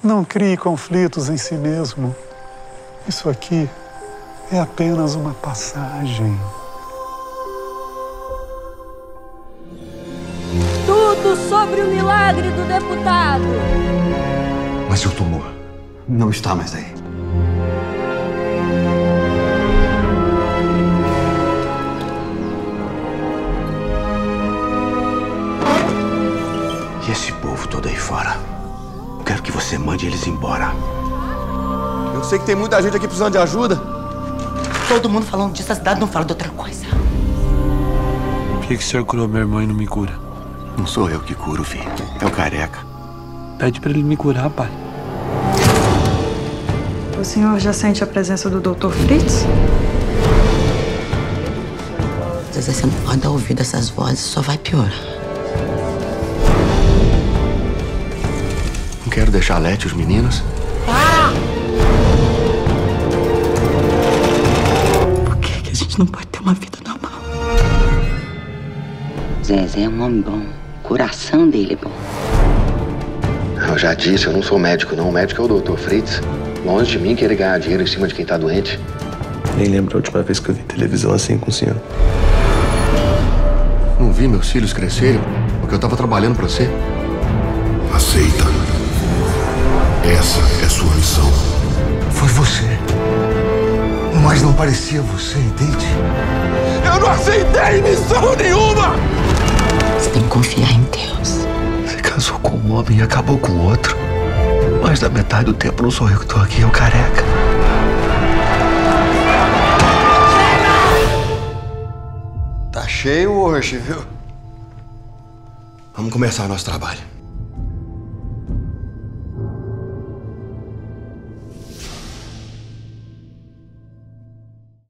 Não crie conflitos em si mesmo. Isso aqui é apenas uma passagem. Tudo sobre o milagre do deputado. Mas seu tumor não está mais aí. E esse povo todo aí fora? Eu quero que você mande eles embora. Eu sei que tem muita gente aqui precisando de ajuda. Todo mundo falando disso, a cidade não fala de outra coisa. Por que o senhor curou meu irmão e não me cura? Não sou eu que curo, filho. É o Careca. Pede pra ele me curar, pai. O senhor já sente a presença do Dr. Fritz? Zezé, você não pode dar ouvido a essas vozes, só vai piorar. Não quero deixar a Lete e os meninos. Por que a gente não pode ter uma vida normal? Zezé é um homem bom. O coração dele é bom. Eu já disse, eu não sou médico, não. O médico é o Dr. Fritz. Longe de mim querer ganhar dinheiro em cima de quem tá doente. Nem lembro a última vez que eu vi televisão assim com o senhor. Não vi meus filhos crescerem porque eu tava trabalhando pra você. Aceita. Essa é sua missão. Foi você. Mas não parecia você, entende? Eu não aceitei missão nenhuma! Você tem que confiar em Deus. Você casou com um homem e acabou com o outro. Mais da metade do tempo não sou eu que tô aqui, é o Careca. Tá cheio hoje, viu? Vamos começar o nosso trabalho.